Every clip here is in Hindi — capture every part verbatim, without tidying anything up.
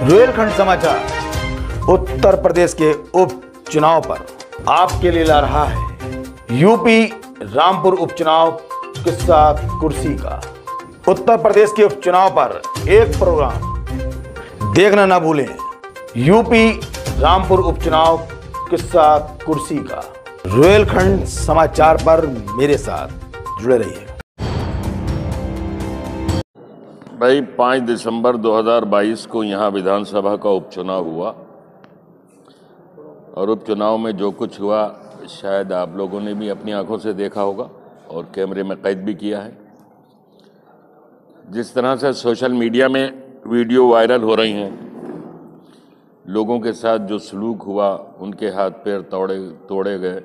रोहिलखंड समाचार उत्तर प्रदेश के उपचुनाव पर आपके लिए ला रहा है यूपी रामपुर उपचुनाव किस्सा कुर्सी का। उत्तर प्रदेश के उपचुनाव पर एक प्रोग्राम देखना ना भूलें। यूपी रामपुर उपचुनाव किस्सा कुर्सी का रोहिलखंड समाचार पर मेरे साथ जुड़े रहिए। भाई पाँच दिसंबर दो हज़ार बाईस को यहाँ विधानसभा का उपचुनाव हुआ और उपचुनाव में जो कुछ हुआ शायद आप लोगों ने भी अपनी आंखों से देखा होगा और कैमरे में कैद भी किया है। जिस तरह से सोशल मीडिया में वीडियो वायरल हो रही हैं, लोगों के साथ जो सलूक हुआ, उनके हाथ पैर तोड़े तोड़े गए,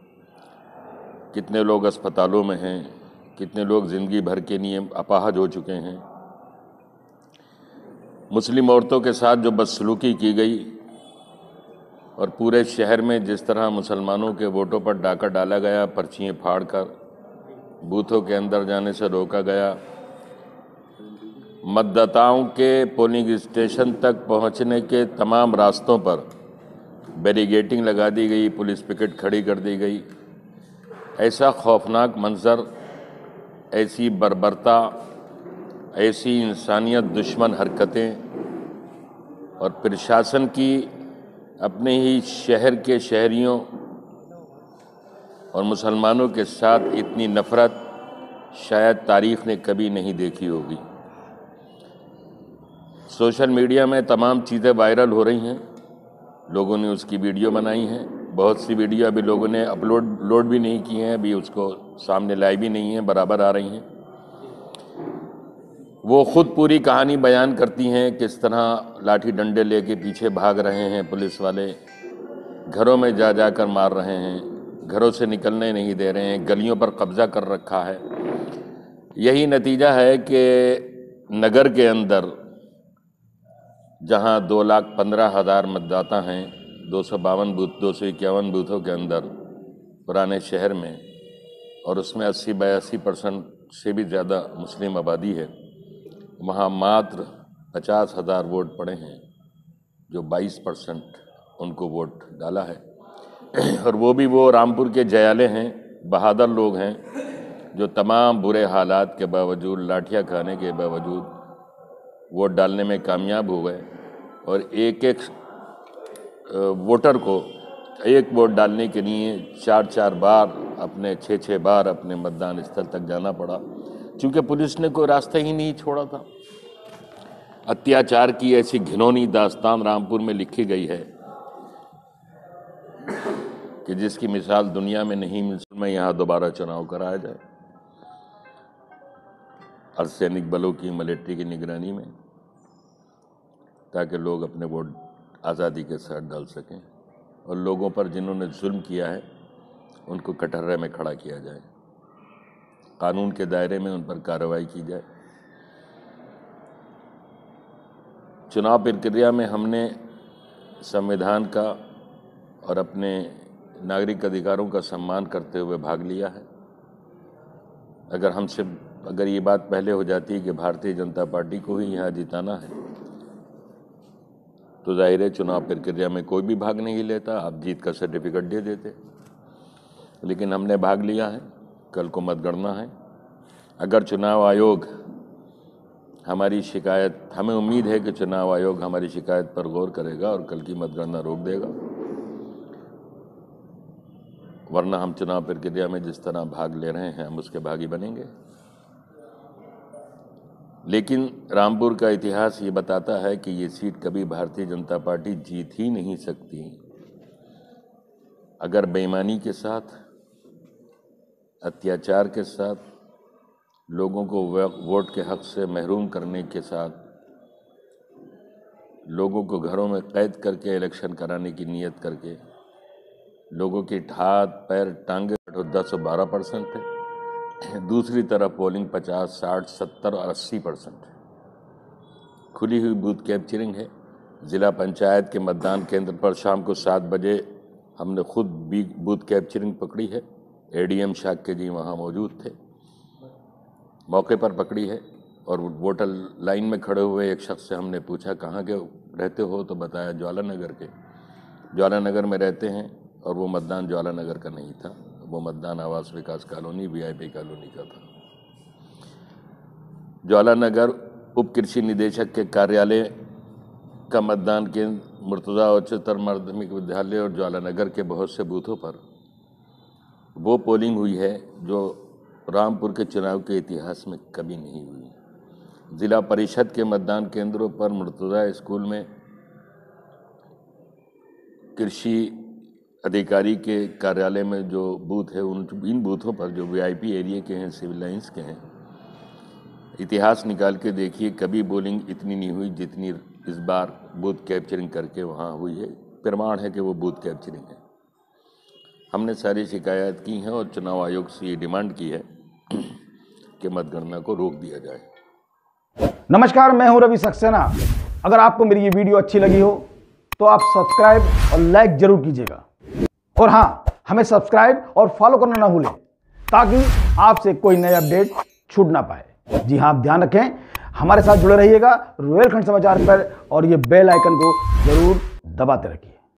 कितने लोग अस्पतालों में हैं, कितने लोग ज़िंदगी भर के लिए अपाहज हो चुके हैं। मुस्लिम औरतों के साथ जो बदसलूकी की गई और पूरे शहर में जिस तरह मुसलमानों के वोटों पर डाका डाला गया, पर्चियाँ फाड़कर बूथों के अंदर जाने से रोका गया, मतदाताओं के पोलिंग स्टेशन तक पहुंचने के तमाम रास्तों पर बैरिगेटिंग लगा दी गई, पुलिस पिकेट खड़ी कर दी गई। ऐसा खौफनाक मंजर, ऐसी बर्बरता, ऐसी इंसानियत दुश्मन हरकतें और प्रशासन की अपने ही शहर के शहरियों और मुसलमानों के साथ इतनी नफ़रत शायद तारीख़ ने कभी नहीं देखी होगी। सोशल मीडिया में तमाम चीज़ें वायरल हो रही हैं, लोगों ने उसकी वीडियो बनाई हैं। बहुत सी वीडियो अभी लोगों ने अपलोड लोड भी नहीं की हैं, अभी उसको सामने लाई भी नहीं हैं, बराबर आ रही हैं। वो ख़ुद पूरी कहानी बयान करती हैं, किस तरह लाठी डंडे लेके पीछे भाग रहे हैं पुलिस वाले, घरों में जा जा कर मार रहे हैं, घरों से निकलने नहीं दे रहे हैं, गलियों पर कब्ज़ा कर रखा है। यही नतीजा है कि नगर के अंदर जहां दो लाख पंद्रह हज़ार मतदाता हैं, दो सौ बावन बूथ दो सौ इक्यावन बूथों के अंदर पुराने शहर में, और उसमें अस्सी बयासी परसेंट से भी ज़्यादा मुस्लिम आबादी है, वहाँ मात्र पचास हज़ार वोट पड़े हैं, जो बाईस परसेंट उनको वोट डाला है। और वो भी वो रामपुर के जयाले हैं, बहादुर लोग हैं, जो तमाम बुरे हालात के बावजूद, लाठियाँ खाने के बावजूद वोट डालने में कामयाब हो गए और एक एक वोटर को एक वोट डालने के लिए चार चार बार अपने छः छः बार अपने मतदान स्थल तक जाना पड़ा, क्योंकि पुलिस ने कोई रास्ता ही नहीं छोड़ा था। अत्याचार की ऐसी घिनौनी दास्तान रामपुर में लिखी गई है कि जिसकी मिसाल दुनिया में नहीं मिल सकती। में यहाँ दोबारा चुनाव कराया जाए अर्धसैनिक बलों की, मिलिट्री की निगरानी में, ताकि लोग अपने वोट आज़ादी के साथ डाल सकें और लोगों पर जिन्होंने जुल्म किया है उनको कटहरे में खड़ा किया जाए, कानून के दायरे में उन पर कार्रवाई की जाए। चुनाव प्रक्रिया में हमने संविधान का और अपने नागरिक अधिकारों का सम्मान करते हुए भाग लिया है। अगर हमसे अगर ये बात पहले हो जाती कि भारतीय जनता पार्टी को ही यहाँ जिताना है, तो जाहिर है चुनाव प्रक्रिया में कोई भी भाग नहीं लेता, आप जीत का सर्टिफिकेट दे देते। लेकिन हमने भाग लिया है, कल को मतगणना है। अगर चुनाव आयोग हमारी शिकायत, हमें उम्मीद है कि चुनाव आयोग हमारी शिकायत पर गौर करेगा और कल की मतगणना रोक देगा, वरना हम चुनाव प्रक्रिया में जिस तरह भाग ले रहे हैं हम उसके भागी बनेंगे। लेकिन रामपुर का इतिहास ये बताता है कि ये सीट कभी भारतीय जनता पार्टी जीत ही नहीं सकती अगर बेईमानी के साथ, अत्याचार के साथ, लोगों को वोट के हक से महरूम करने के साथ, लोगों को घरों में कैद करके इलेक्शन कराने की नीयत करके, लोगों की हाथ पैर टांगे दस और बारह परसेंट है, दूसरी तरफ पोलिंग पचास, साठ, सत्तर और अस्सी परसेंट है। खुली हुई बूथ कैप्चरिंग है। ज़िला पंचायत के मतदान केंद्र पर शाम को सात बजे हमने खुद भी बूथ कैप्चरिंग पकड़ी है। एडीएम शाक्य जी वहाँ मौजूद थे, मौके पर पकड़ी है। और वोटर लाइन में खड़े हुए एक शख्स से हमने पूछा कहाँ के रहते हो, तो बताया ज्वाला नगर के। ज्वाला नगर में रहते हैं और वो मतदान ज्वाला नगर का नहीं था, वो मतदान आवास विकास कॉलोनी वीआईपी कॉलोनी का था। ज्वाला नगर उप कृषि निदेशक के कार्यालय का मतदान केंद्र मुर्तज़ा उच्चतर माध्यमिक विद्यालय और ज्वाला नगर के बहुत से बूथों पर वो पोलिंग हुई है जो रामपुर के चुनाव के इतिहास में कभी नहीं हुई। जिला परिषद के मतदान केंद्रों पर मुर्तज़ा स्कूल में कृषि अधिकारी के कार्यालय में जो बूथ है, उन इन बूथों पर जो वीआईपी एरिया के हैं, सिविल लाइंस के हैं, इतिहास निकाल के देखिए कभी पोलिंग इतनी नहीं हुई जितनी इस बार बूथ कैप्चरिंग करके वहाँ हुई है। प्रमाण है कि वो बूथ कैप्चरिंग है। हमने सारी शिकायत की हैं और चुनाव आयोग से ये डिमांड की है कि मतगणना को रोक दिया जाए। नमस्कार, मैं हूं रवि सक्सेना। अगर आपको मेरी ये वीडियो अच्छी लगी हो तो आप सब्सक्राइब और लाइक जरूर कीजिएगा, और हाँ, हमें सब्सक्राइब और फॉलो करना ना भूलें ताकि आपसे कोई नया अपडेट छूट ना पाए। जी हाँ, आप ध्यान रखें, हमारे साथ जुड़े रहिएगा रुहेलखंड समाचार पर, और ये बेल आइकन को जरूर दबाते रखिए।